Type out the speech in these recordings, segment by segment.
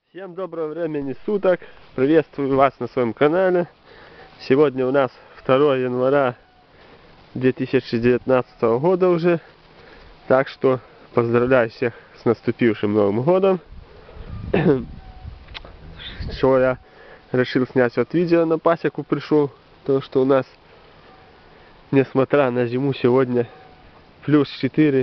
Всем доброго времени суток, приветствую вас на своем канале. Сегодня у нас 2 января 2019 года уже, так что поздравляю всех с наступившим Новым годом. Что я решил снять вот видео, на пасеку пришел, то что у нас, несмотря на зиму, сегодня плюс 4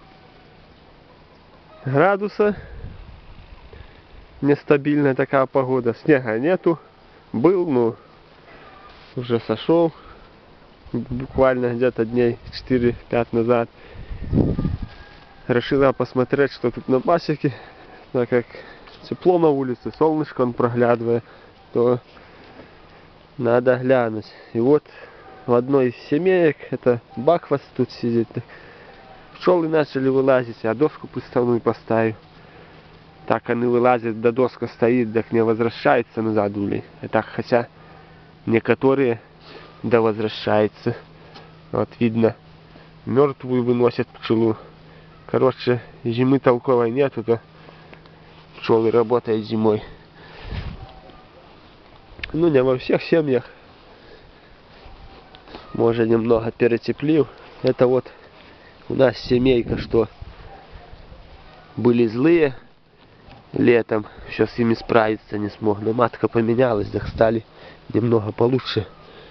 градуса. Нестабильная такая погода, снега нету, был, но уже сошел, буквально где-то дней 4-5 назад. Решила посмотреть, что тут на пасеке, так как тепло на улице, солнышко он проглядывает, то надо глянуть. И вот в одной из семеек, это баквас тут сидит, пчелы начали вылазить, я доску приставную поставил. Так они вылазят, до доска стоит, так не возвращается назад улей. И так, хотя некоторые да возвращаются. Вот видно, мертвую выносят пчелу. Короче, зимы толковой нету, то пчелы работают зимой. Ну, не во всех семьях. Может, немного перетеплил. Это вот у нас семейка, что были злые. Летом все с ними справиться не смог, но матка поменялась, так стали немного получше.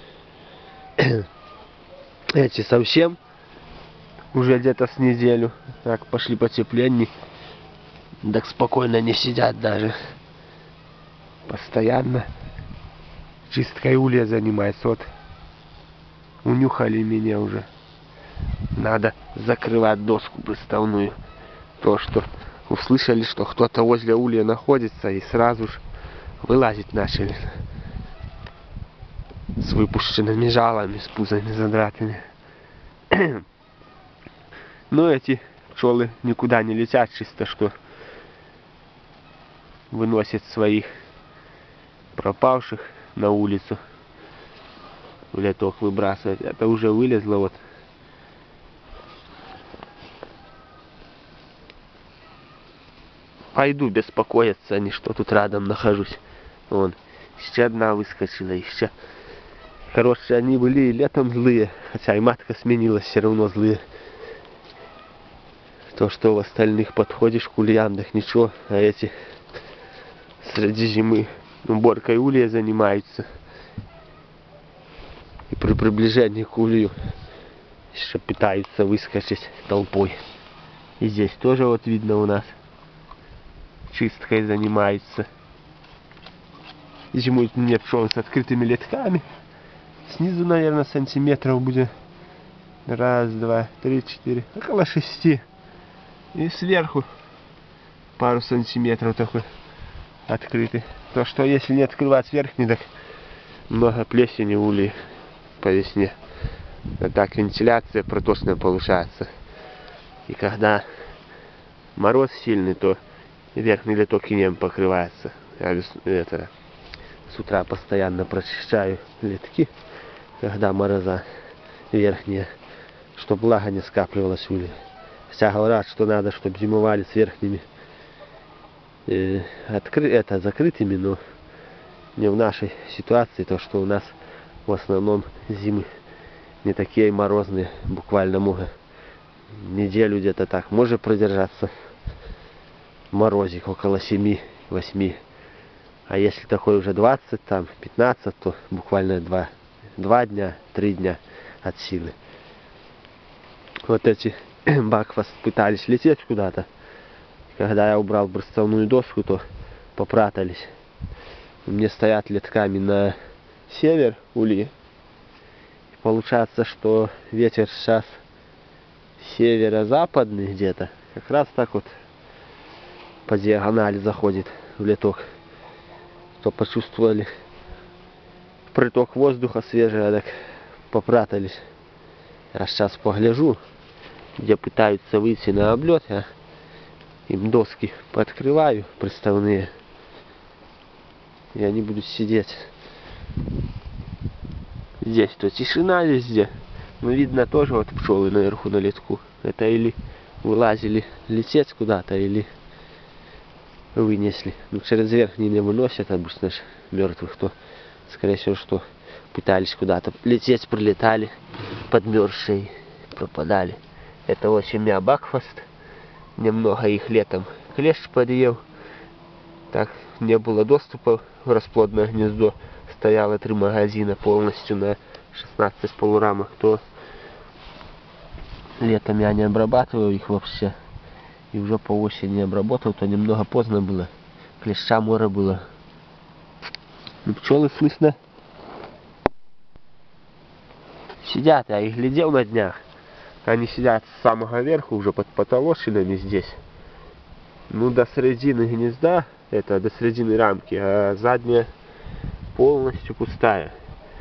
Эти совсем уже где-то с неделю, так пошли потепленней, так спокойно не сидят даже. Постоянно чисткой улья занимаются. Вот унюхали меня уже. Надо закрывать доску приставную. То, что услышали, что кто-то возле улья находится, и сразу же вылазить начали с выпущенными жалами, с пузами задратыми. Но эти пчелы никуда не летят, чисто что выносят своих пропавших на улицу, в леток выбрасывать. Это уже вылезло вот. Пойду беспокоиться, а не что тут рядом нахожусь. Вон, еще одна выскочила, еще. Короче, они были и летом злые, хотя и матка сменилась, все равно злые. То, что в остальных подходишь к ульям, так ничего, а эти среди зимы уборкой улья занимаются. И при приближении к улью еще пытаются выскочить толпой. И здесь тоже вот видно у нас чисткой занимается. Зимой нет пчел с открытыми летками. Снизу, наверное, сантиметров будет 1, 2, 3, 4, около 6. И сверху пару сантиметров такой открытый. То, что если не открывать верхний, так много плесени в улье по весне. А так вентиляция проточная получается. И когда мороз сильный, то верхний леток инеем покрывается. Я с утра постоянно прочищаю летки, когда мороза верхние, чтобы влага не скапливалась в улье. Хотя говорят, что надо, чтобы зимовали с верхними закрытыми, но не в нашей ситуации, то что у нас в основном зимы не такие морозные, буквально могут неделю где-то так может продержаться морозик около 7-8. А если такой уже 20, там 15, то буквально 2 дня, 3 дня от силы. Вот эти баквас пытались лететь куда-то. Когда я убрал приставную доску, то попрятались. Мне стоят летками на север ульи. Получается, что ветер сейчас северо-западный где-то. Как раз так вот по диагонали заходит в леток. То почувствовали приток воздуха свежего, так попрятались. Я сейчас погляжу, где пытаются выйти на облет, я им доски пооткрываю приставные, и они будут сидеть. Здесь то тишина везде, но видно тоже вот пчелы наверху на летку. Это или вылазили лететь куда-то, или вынесли. Ну, через верхний не выносят обычно ж мертвых, то, скорее всего, что пытались куда-то лететь, прилетали, подмерзшие, пропадали. Это вот семья Бакфаст. Немного их летом клещ подъел. Так, не было доступа в расплодное гнездо. Стояло 3 магазина полностью на 16 полурамах. То летом я не обрабатывал их вообще. И уже по осени обработал, то немного поздно было. Клеща море было. Ну, пчелы слышно сидят, я их глядел на днях. Они сидят с самого верху, уже под потолочинами здесь. Ну, до середины гнезда, это до середины рамки, а задняя полностью пустая.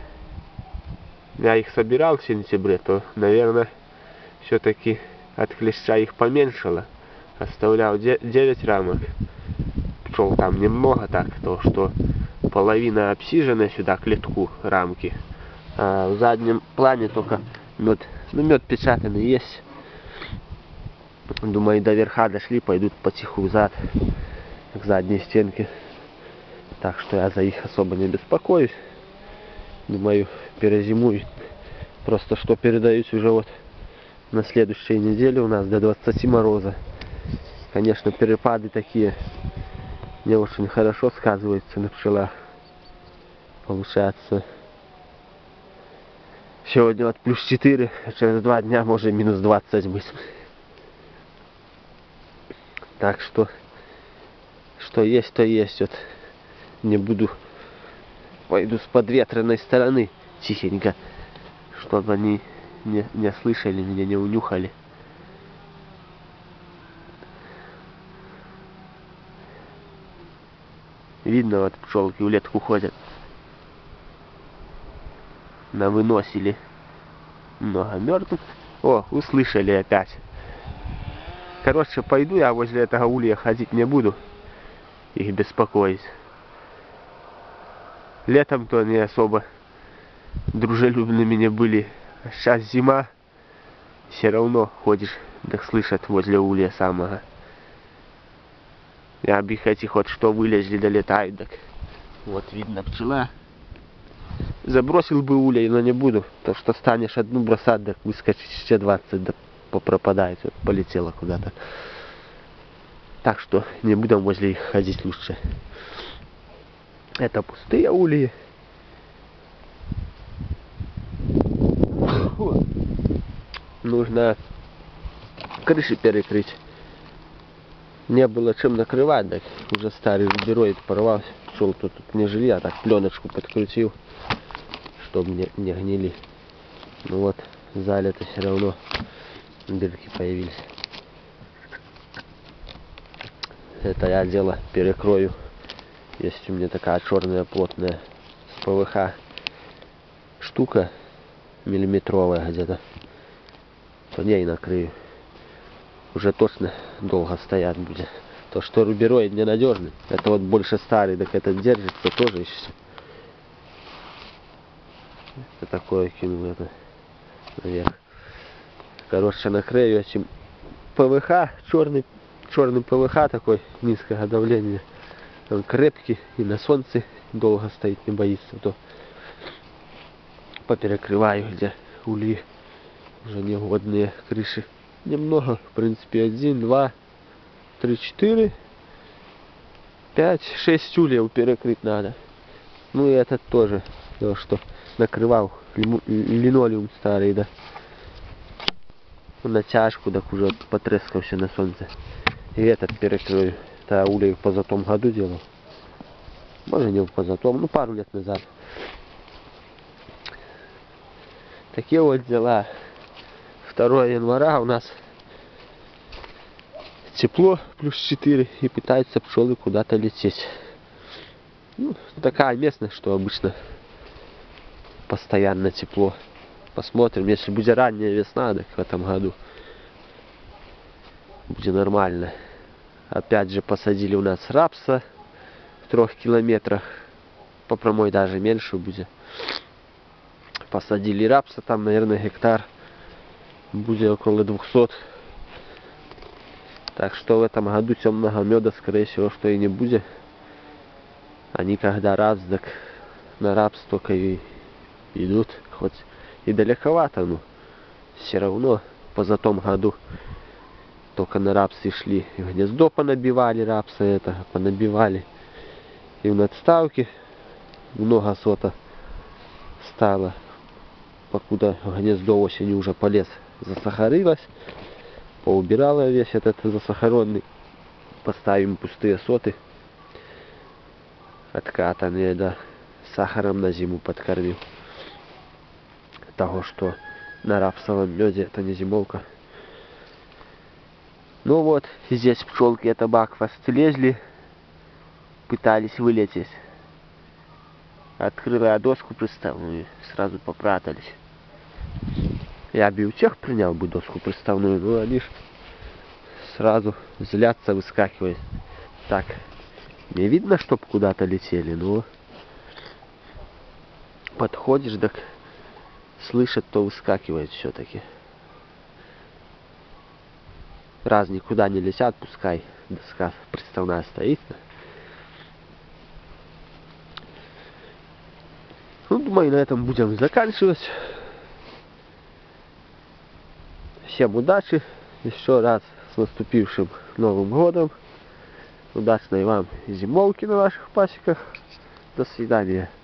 Я их собирал в сентябре, то, наверное, все-таки от клеща их поменьшало. Оставлял 9 рамок. Пчел там немного так, то что половина обсижена сюда к литку рамки. А в заднем плане только мед. Ну, мед печатанный есть. Думаю, до верха дошли, пойдут потиху взад к задней стенке. Так что я за их особо не беспокоюсь. Думаю, перезимуют. Просто что передаюсь уже вот на следующей неделе у нас до 20 мороза. Конечно, перепады такие не очень хорошо сказываются на пчелах. Получается, сегодня вот +4, а через 2 дня может -20 быть. Так что есть, то есть. Вот не буду, пойду с подветренной стороны тихенько, чтобы они не слышали меня, не унюхали. Видно, вот пчелки в летку ходят. Навыносили много мертвых. О, услышали опять. Короче, пойду я возле этого улья ходить не буду. Их беспокоить. Летом-то они особо дружелюбными не были. А сейчас зима. Все равно ходишь, так слышат возле улья самого. Я бы их эти хоть что вылезли, долетают, так. Вот видно пчела. Забросил бы улей, но не буду. То что станешь одну бросать, так выскочить еще 20, да попропадает. Вот, полетела куда-то. Так что не будем возле их ходить лучше. Это пустые ульи. Нужно крыши перекрыть. Не было чем накрывать, так уже старый рубероид порвался. Пчел тут не жили, а так пленочку подкрутил, чтобы не гнили. Ну вот, залито все равно, дырки появились. Это я дело перекрою. Есть у меня такая черная плотная с ПВХ штука, миллиметровая где-то. По ней накрою. Уже точно долго стоять будет. То, что рубероид ненадежный, это вот больше старый, так этот держится тоже еще. Это такое кинул это наверх. Короче, накрою этим ПВХ, черный ПВХ такой низкого давления. Он крепкий и на солнце долго стоит, не боится. То поперекрываю, где ульи уже негодные крыши. Немного, в принципе, 1, 2, 3, 4, 5, 6 ульев перекрыть надо. Ну и этот тоже, то, что накрывал линолеум старый, да. Натяжку, так уже потрескался на солнце. И этот перекрою. Это улей в позатом году делал. Может, не в позатом, ну пару лет назад. Такие вот дела. 2 января у нас тепло, +4, и пытаются пчелы куда-то лететь. Ну, такая местность, что обычно постоянно тепло. Посмотрим, если будет ранняя весна, так в этом году будет нормально. Опять же посадили у нас рапса в 3 километрах. По прямой даже меньше будет. Посадили рапса, там, наверное, гектар. Будет около 200. Так что в этом году темного меда, скорее всего, что и не будет. Они когда рапс, так на рапс только и идут. Хоть и далековато, но все равно позатом году только на рапсы шли. И в гнездо понабивали рапса это, понабивали. И в надставке много сота стало. Покуда в гнездо осенью уже полез, засахарилось. Поубирала весь этот засахаренный. Поставим пустые соты. Откатанные, да. Сахаром на зиму подкормил. Того, что на рапсовом меде это не зимовка. Ну вот, здесь пчелки это бакфаст лезли. Пытались вылететь. Открыла я доску приставную, сразу попрятались. Я бы у тех принял бы доску приставную, но они ж сразу злятся, выскакивают. Так, не видно, чтоб куда-то летели, но подходишь, так слышат, то выскакивает все-таки. Раз никуда не летят, пускай доска приставная стоит. Ну, думаю, на этом будем заканчивать. Всем удачи. Еще раз с наступившим Новым годом. Удачной вам зимовки на ваших пасеках. До свидания.